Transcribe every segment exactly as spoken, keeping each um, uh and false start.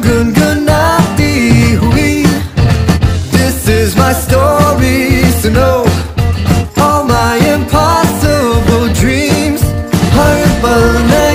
गुनगुनाती हुई। This is my story, so no all my impossible dreams। हर पल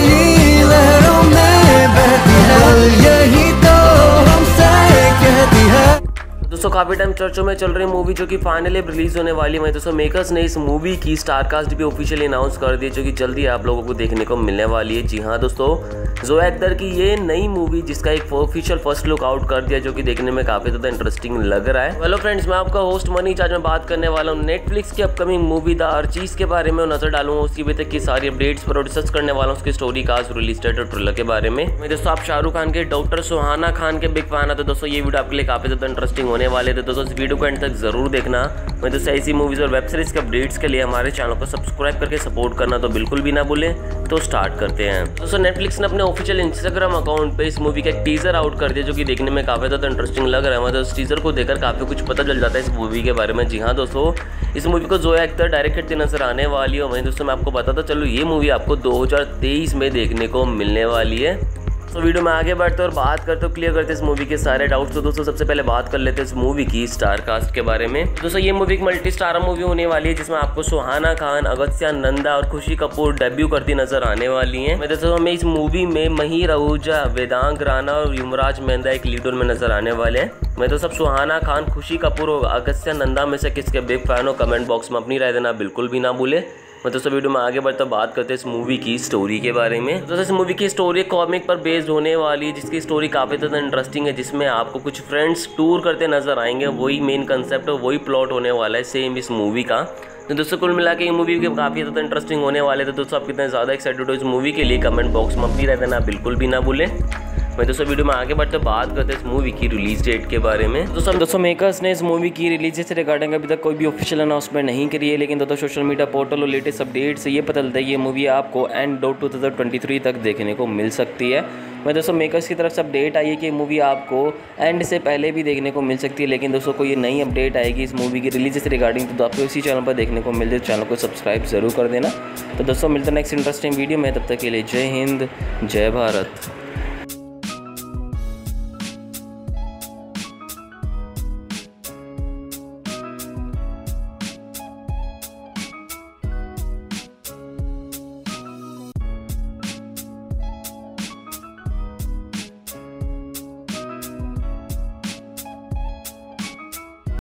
नई लहरों में बहती है, यही तो हमसे कहती है। दोस्तों काफ़ी टाइम चर्चों में चल रही मूवी जो कि फाइनली रिलीज होने वाली है। दोस्तों मेकर्स ने इस मूवी की स्टारकास्ट भी ऑफिशियली अनाउंस कर दी, जो कि जल्दी आप लोगों को देखने को मिलने वाली है। जी हाँ दोस्तों, जोया अख्तर की ये नई मूवी जिसका एक ऑफिशियल फर्स्ट लुक आउट कर दिया, जो कि देखने में काफ़ी ज़्यादा इंटरेस्टिंग लग रहा है। हेलो फ्रेंड्स, मैं आपका होस्ट मनीष। आज मैं बात करने वाला हूँ नेटफ्लिक्स की अपकमिंग मूवी द आर्चीज के बारे में नजर डालूंगा, उसकी अभी तक की सारी अपडेट्स पर डिस्कस करने वाला हूँ, उसकी स्टोरी कास्ट, रिलीज डेट और ट्रेलर के बारे में। मैं दोस्तों आप शाहरुख खान के डॉक्टर सुहाना खान के बिग फैन है, तो दोस्तों ये वीडियो आपके लिए काफ़ी ज़्यादा इंटरेस्टिंग होने वाले थे। दोस्तों वीडियो को एंड तक जरूर देखना। मैं दोस्तों ऐसी मूवीज और वेब सीरीज के अपडेट्स के लिए हमारे चैनल को सब्सक्राइब करके सपोर्ट करना तो बिल्कुल भी ना भूलें। तो स्टार्ट करते हैं। दोस्तों नेटफ्लिक्स ने अपने ऑफिशियल इंस्टाग्राम अकाउंट पे इस मूवी का एक टीजर आउट कर दिया, जो कि देखने में काफ़ी ज़्यादा इंटरेस्टिंग लग रहा है। मतलब इस टीजर को देखकर काफ़ी कुछ पता चल जाता है इस मूवी के बारे में। जी हाँ दोस्तों, इस मूवी को जोया अख्तर डायरेक्ट करते नजर आने वाली है। वहीं दोस्तों मैं आपको बताता चलो, ये मूवी आपको दो हज़ार तेईस में देखने को मिलने वाली है। तो वीडियो में आगे बढ़ते और बात करते हो क्लियर करते इस मूवी के सारे डाउट्स। तो दोस्तों सबसे पहले बात कर लेते हैं इस मूवी की स्टार कास्ट के बारे में। दोस्तों ये मूवी एक मल्टी स्टार मूवी होने वाली है, जिसमें आपको सुहाना खान, अगस्त्या नंदा और खुशी कपूर डेब्यू करती नजर आने वाली हैं। मैं दोस्तों हमें इस मूवी में महिर आहूजा, वेदांग राणा और युवराज मेहंदा एक लीड रोल में नजर आने वाले हैं। मैं तो सब सुहाना खान, खुशी कपूर और अगस्त्या नंदा में से किसके बिग फैन हो, कमेंट बॉक्स में अपनी राय देना बिल्कुल भी ना भूले। मैं दोस्तों वीडियो में आगे बढ़ता बात करते हैं इस मूवी की स्टोरी के बारे में। दोस्तों इस मूवी की स्टोरी कॉमिक पर बेस्ड होने वाली है, जिसकी स्टोरी काफ़ी ज़्यादा इंटरेस्टिंग है, जिसमें आपको कुछ फ्रेंड्स टूर करते नजर आएंगे। वही मेन कंसेप्ट और वही प्लॉट होने वाला है सेम इस मूवी का। तो दोस्तों कुल मिला के ये मूवी के काफ़ी ज़्यादा इंटरेस्टिंग होने वाले थे। दोस्तों आप कितने ज़्यादा एक्साइटेड हो इस मूवी के लिए, कमेंट बॉक्स में अपनी राय देना बिल्कुल भी ना भूलें। मैं दोस्तों वीडियो में आगे बढ़ते बात करते हैं इस मूवी की रिलीज डेट के बारे में। दोस्तों दोस्तों मेकर्स ने इस मूवी की रिलीज से रिगार्डिंग अभी तक कोई भी ऑफिशियल अनाउंसमेंट नहीं करी है, लेकिन दोस्तों सोशल मीडिया पोर्टल और लेटेस्ट अपडेट से ये पता चलता है ये मूवी आपको एंड दो हज़ार तेईस तक देखने को मिल सकती है। मैं दोस्तों मेकर्स की तरफ से अपडेट आई है कि मूवी आपको एंड से पहले भी देखने को मिल सकती है, लेकिन दोस्तों कोई ये नई अपडेट आएगी इस मूवी की रिलीज से रिगार्डिंग, तो आपको इसी चैनल पर देखने को मिल जाए। चैनल को सब्सक्राइब जरूर कर देना। तो दोस्तों मिलते हैं नेक्स्ट इंटरेस्टिंग वीडियो में, तब तक के लिए जय हिंद, जय भारत।